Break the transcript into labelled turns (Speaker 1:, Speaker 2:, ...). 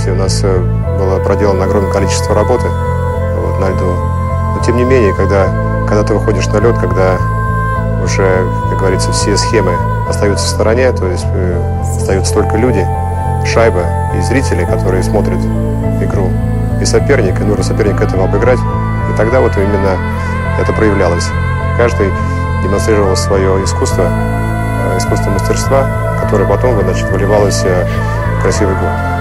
Speaker 1: у нас было проделано огромное количество работы вот, на льду. Но тем не менее, когда ты выходишь на лед, когда уже, как говорится, все схемы остаются в стороне, то есть остаются только люди, шайба и зрители, которые смотрят игру, и соперник, и нужно соперника этого обыграть. И тогда вот именно это проявлялось. Каждый демонстрировал свое искусство мастерства, которое потом, значит, выливалось в красивый гол.